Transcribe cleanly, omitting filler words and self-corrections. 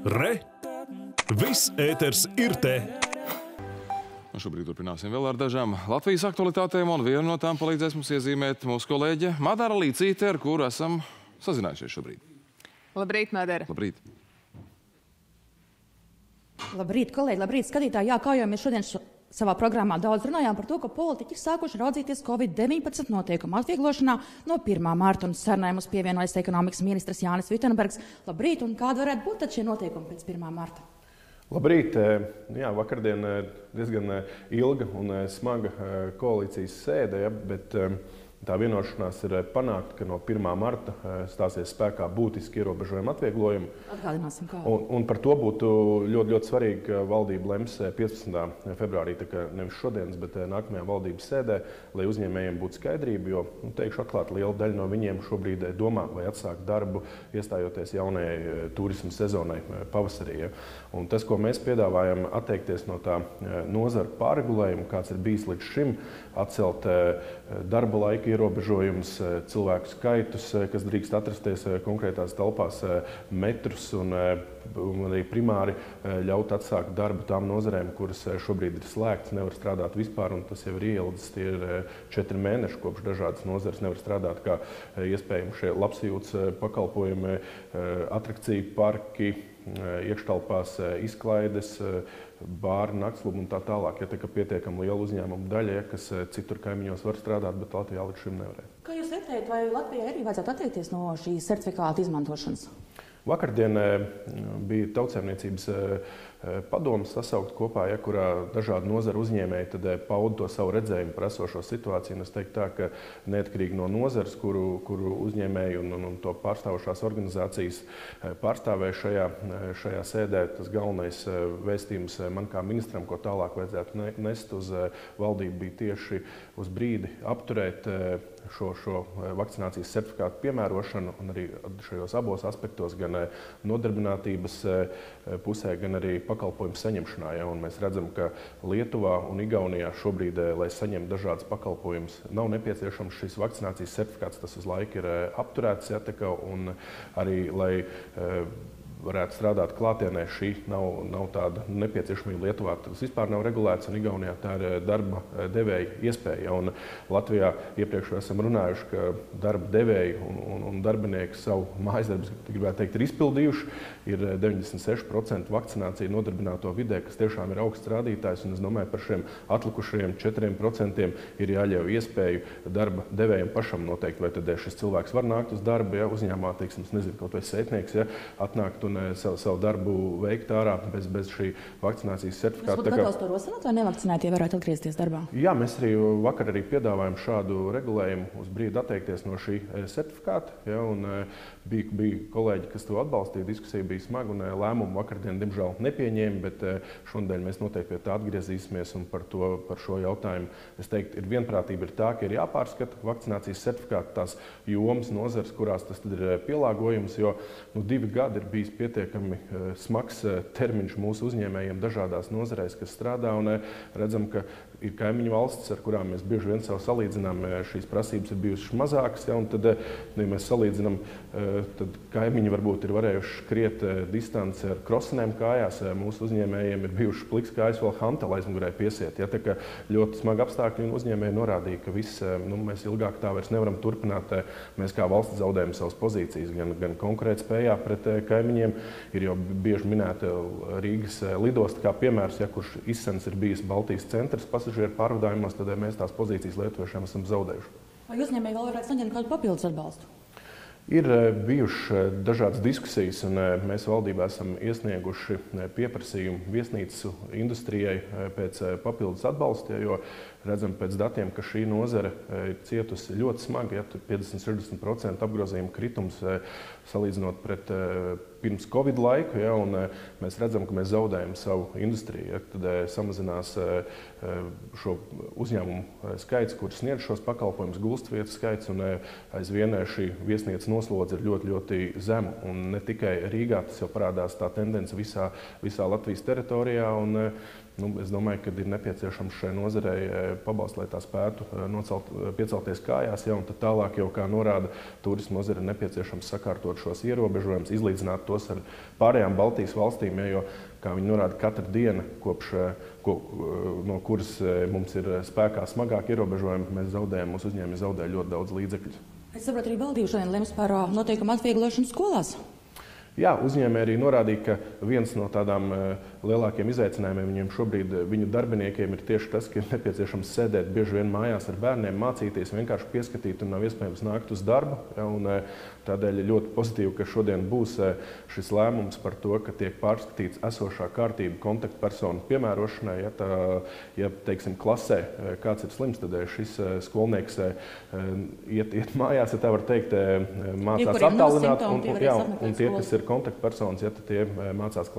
Re! Viss ēters ir te! Šobrīd turpināsim vēl ar dažām Latvijas aktualitātēm, un vienu no tām palīdzēs mums iezīmēt mūsu kolēģe Madara Līcīte, ar kuru esam sazinājušies šobrīd. Labrīt, Madara. Labrīt. Labrīt, kolēģi, labrīt, skatītāji. Jā, kā jau mēs šodien savā programmā daudz runājām par to, ka politiķi sākuši raudzīties Covid-19 noteikumu atvieglošanā no 1. marta, un sarunai mums pievienojas ekonomikas ministrs Jānis Vitenbergs. Labrīt, un kāda varētu būt tad šie noteikumi pēc 1. marta? Labrīt! Jā, vakardien diezgan ilga un smaga koalīcijas sēde, bet tā vienošanās ir panākt, ka no 1. marta stāsies spēkā būtiski ierobežojumi atvieglojumi. Atgādināsim, kā. Un par to būtu ļoti svarīgi, ka valdība lems 15. februārī, tā kā nevis šodienas, bet nākamajā valdības sēdē, lai uzņēmējiem būtu skaidrība, jo, teikšu atklāti, liela daļa no viņiem šobrīd domā, vai atsākt darbu, iestājoties jaunajai turisma sezonai pavasarī. Un tas, ko mēs piedāvājam, atteikties no tā nozara pārregulējuma, kāds ir bijis līdz šim, atcelt darba laika ierobežojumus, cilvēku skaitus, kas drīkst atrasties konkrētās telpās, metrus, un arī primāri ļaut atsākt darbu tām nozarēm, kuras šobrīd ir slēgtas, nevar strādāt vispār, un tas jau ir ielicis. Tie ir 4 mēneši, kopš dažādas nozares nevar strādāt, kā iespējami šie labsajūtas pakalpojumi, atrakciju parki, iekštelpās izklaides, bāri, naktsklubi un tā tālāk. Ja tā kā pietiekami liela uzņēmuma daļa, kas citur kaimiņos var strādāt, bet Latvijā līdz šim nevarēja. Kā jūs vērtējat, vai Latvijai arī vajadzētu atteikties no šīs certifikāta izmantošanas? Vakardien bija Tautsaimniecības padomes sasaukt kopā, kurā dažādi nozaru uzņēmēji tad pauda to savu redzējumu par esošo situāciju. Un es teiktu tā, ka neatkarīgi no nozares, kuru uzņēmēji un to pārstāvošās organizācijas pārstāvēja šajā sēdē, tas galvenais vēstījums man kā ministram, ko tālāk vajadzētu nest uz valdību, bija tieši uz brīdi apturēt šo vakcinācijas certifikātu piemērošanu, un arī šajos abos aspektos, gan nodarbinātības pusē, gan arī pakalpojumu saņemšanā. Un mēs redzam, ka Lietuvā un Igaunijā šobrīd, lai saņemtu dažādas pakalpojumus, nav nepieciešams šis vakcinācijas certifikāts, tas uz laiku ir apturēts, un arī, lai varētu strādāt klātienē, šī nav tāda nepieciešamība. Lietuvā tas vispār nav regulēts, un Igaunijā tā ir darba devēja iespēja. Un Latvijā iepriekš esam runājuši, ka darba devēji un darbinieki savu mājasdarbus, gribētu teikt, ir izpildījuši. Ir 96% vakcinācija nodarbināto vidē, kas tiešām ir augsts rādītājs, un es domāju, par šiem atlikušajiem 4% ir jāļauj iespēju darba devējiem pašam noteikt, vai tad šis cilvēks var nākt uz darbu, uzņēmumā, teiksim, nezinu, kaut vai sētnieks, atnākt un savu darbu veikt ārā bez šī vakcinācijas certifikāta. Jūs būtu gatavs to rosināt, vai nevakcinētie varētu atgriezties darbā? Jā, mēs vakar arī piedāvājam šādu regulējumu uz brīdi atteikties no šī certifikāta. Un bija kolēģi, kas to atbalstīja, diskusija bija smaga, un lēmumu vakardien, diemžēl, nepieņēma, bet šodien mēs noteikti pie tā atgriezīsimies, un par šo jautājumu, es teiktu, ir vienprātība ir tā, ka ir jāpārskata vakcinācijas certifikāta tās jomas, nozares, kurās tas tad ir pielāgojums, jo 2 gadi ir bijis pietiekami smags termiņš mūsu uzņēmējiem dažādās nozarēs, kas strādā, un redzam, ka ir kaimiņu valstis, ar kurām mēs bieži vien savu salīdzinām, šīs prasības ir bijušas mazākas, un tad, ja mēs salīdzinām, tad kaimiņi varbūt ir varējuši skriet distanci ar krosinēm kājās, mūsu uzņēmējiem ir bijušas pliks kājas vēl hanteli aizmugurē piesiet. Ja, tā kā ļoti smagi apstākļi, un uzņēmēji norādīja, ka mēs ilgāk tā vairs nevaram turpināt. Mēs kā valsts zaudējam savas pozīcijas, gan konkurētspējā pret kaimiņiem. Ir jau bieži minēta Rīgas lidosta kā piemērs, kurš izsens ir bijis Baltijas centrs pasažieru pārvadājumos, tad mēs tās pozīcijas lietuviešiem esam zaudējuši. Vai uzņēmēji vēl varētu saņemt kādu papildus atbalstu? Ir bijušas dažādas diskusijas, un mēs valdībā esam iesnieguši pieprasījumu viesnīcu industrijai pēc papildus atbalsta, jo redzam pēc datiem, ka šī nozare ir cietusi ļoti smagi, 50–60% apgrozījuma kritums salīdzinot pret pirms Covid laiku, un mēs redzam, ka mēs zaudējam savu industriju. Tad samazinās šo uzņēmumu skaits, kurš sniedz šos pakalpojumus, gulstvietu skaits, un aizvien šī viesnīcas noslodze ir ļoti, ļoti zema. Un ne tikai Rīgā, tas jau parādās tā tendence visā Latvijas teritorijā. Un Es domāju, ka ir nepieciešams šai nozarei pabalsts, lai tā spētu piecelties kājās. Ja, un tad tālāk, jau, kā norāda turisma nozare, ir nepieciešams sakārtot šos ierobežojumus, izlīdzināt tos ar pārējām Baltijas valstīm. Ja, jo, kā viņi norāda, katra diena, no kuras mums ir spēkā smagāki ierobežojumi, mēs zaudējam, mūsu uzņēmumi zaudē ļoti daudz līdzekļu. Es saprotu, arī valdība šodien lems par noteikumu atvieglošanu skolās. Jā, uzņēmēji arī norādīja, ka viens no tādām lielākiem izaicinājumiem viņiem šobrīd, viņu darbiniekiem, ir tieši tas, ka ir nepieciešams sēdēt bieži vien mājās ar bērniem, mācīties, vienkārši pieskatīt un nav iespējams nākt uz darbu. Ja, un tādēļ ir ļoti pozitīvi, ka šodien būs šis lēmums par to, ka tiek pārskatīts esošā kārtība kontaktpersonu piemērošanai. Ja teiksim, klasē kāds ir slims, tad šis skolnieks iet mājās, ja tā var teikt, mācās attālināt. Un tie, kas ir kontaktpersonas, ja tie mācās